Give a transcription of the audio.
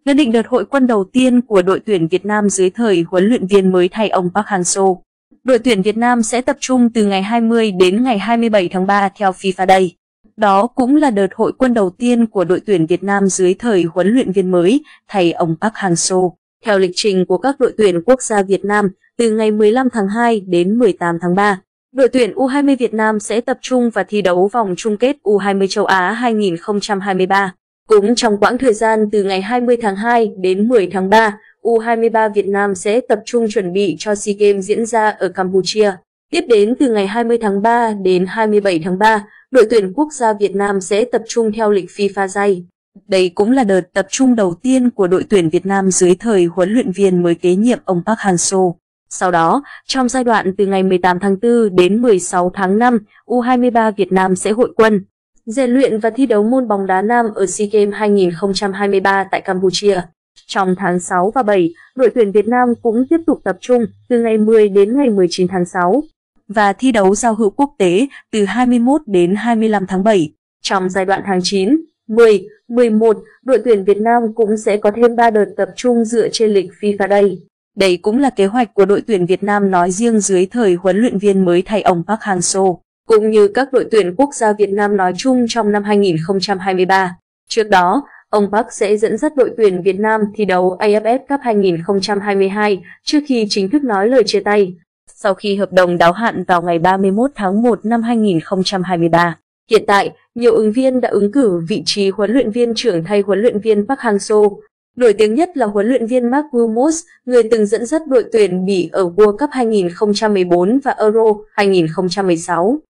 Nhận định đợt hội quân đầu tiên của đội tuyển Việt Nam dưới thời huấn luyện viên mới thay ông Park Hang-seo. Đội tuyển Việt Nam sẽ tập trung từ ngày 20 đến ngày 27 tháng 3 theo FIFA Day. Đó cũng là đợt hội quân đầu tiên của đội tuyển Việt Nam dưới thời huấn luyện viên mới thay ông Park Hang-seo. Theo lịch trình của các đội tuyển quốc gia Việt Nam, từ ngày 15 tháng 2 đến 18 tháng 3, đội tuyển U20 Việt Nam sẽ tập trung và thi đấu vòng chung kết U20 châu Á 2023. Cũng trong quãng thời gian từ ngày 20 tháng 2 đến 10 tháng 3, U23 Việt Nam sẽ tập trung chuẩn bị cho SEA Games diễn ra ở Campuchia. Tiếp đến từ ngày 20 tháng 3 đến 27 tháng 3, đội tuyển quốc gia Việt Nam sẽ tập trung theo lịch FIFA Day. Đây cũng là đợt tập trung đầu tiên của đội tuyển Việt Nam dưới thời huấn luyện viên mới kế nhiệm ông Park Hang-seo. Sau đó, trong giai đoạn từ ngày 18 tháng 4 đến 16 tháng 5, U23 Việt Nam sẽ hội quân, rèn luyện và thi đấu môn bóng đá nam ở SEA Games 2023 tại Campuchia. Trong tháng 6 và 7, đội tuyển Việt Nam cũng tiếp tục tập trung từ ngày 10 đến ngày 19 tháng 6 và thi đấu giao hữu quốc tế từ 21 đến 25 tháng 7. Trong giai đoạn tháng 9, 10, 11, đội tuyển Việt Nam cũng sẽ có thêm 3 đợt tập trung dựa trên lịch FIFA Day. Đây cũng là kế hoạch của đội tuyển Việt Nam nói riêng dưới thời huấn luyện viên mới thay ông Park Hang-seo, cũng như các đội tuyển quốc gia Việt Nam nói chung trong năm 2023. Trước đó, ông Park sẽ dẫn dắt đội tuyển Việt Nam thi đấu AFF Cup 2022 trước khi chính thức nói lời chia tay, sau khi hợp đồng đáo hạn vào ngày 31 tháng 1 năm 2023. Hiện tại, nhiều ứng viên đã ứng cử vị trí huấn luyện viên trưởng thay huấn luyện viên Park Hang-seo. Nổi tiếng nhất là huấn luyện viên Mark Wilmots, người từng dẫn dắt đội tuyển Bỉ ở World Cup 2014 và Euro 2016.